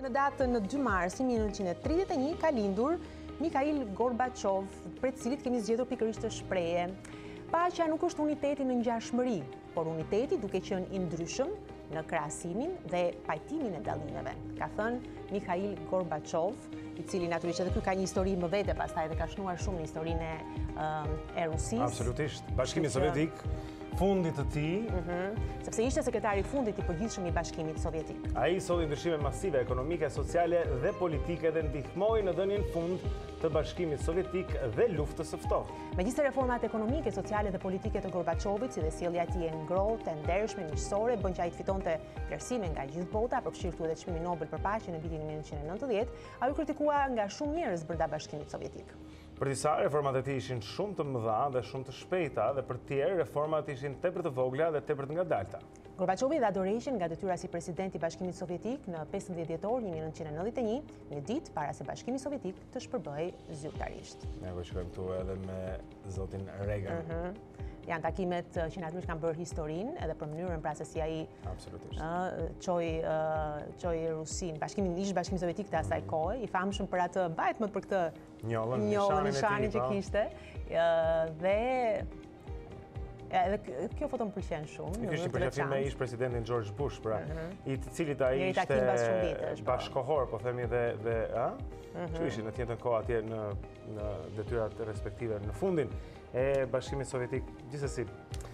Në datën 2 mars 1931 ka lindur Mikhail Gorbachev, për të cilit kemi zgjedhur pikërisht të shprehje. Paqja nuk është uniteti në ngjashmëri, por uniteti duke qenë i ndryshëm në krahasimin dhe pajtimin e dallimeve, ka thënë Mikhail Gorbachev, i cili natyrisht edhe ky ka një histori më vete, pastaj edhe ka shnuar shumë në historinë e Rusisë. Absolutisht. Bashkimi Sovjetik, fundit të tij, sepse ishte sekretari i fundit i përgjithshëm i Bashkimit Sovjetik. Ai solli ndryshime masive ekonomike, sociale dhe politike dhe ndihmoi në dhënien fund të Bashkimit Sovjetik dhe luftës së ftohtë. Megjithëse reformat ekonomike, sociale dhe politike të Gorbachevit, si dhe sjellja e tij e ngrohtë, e ndershme, miqësore, bën që ai të fitonte vlerësime nga gjithë bota, përfshirë këtu edhe çmimin Nobel për paqen në vitin 1990, ai u kritikua nga shumë njerëz brenda Bashkimit Sovjetik. Për disa, reformat e tij ishin shumë të mëdha dhe shumë të shpejta, dhe për tjerë, reformat ishin tepër të vogla dhe tepër të ngadalta. Gorbachevi dha dorëheqjen nga detyra si president i Bashkimit Sovjetik në 15 dhjetor 1991, një ditë para se Bashkimi Sovjetik të shpërbëhej zyrtarisht. Ne shkojmë këtu edhe me zotin Reagan. Janë takimet që natyrisht kanë bërë historinë edhe për mënyrën pra se si ai çoi Rusinë, Bashkimin Sovjetik të asaj kohe, i famshëm për atë mbajtmet për këtë njollën nishanin që kishte. Dhe edhe kjo foto më pëlqen shumë. I kishte përqafim me ish presidentin George Bush, pra, i të cilit ai ishte bashkohor, po themi dhe që ishin në të njëjtën kohë atje në detyrat respektive në fundin e Bashkimit Sovjetik. Gjithsesi,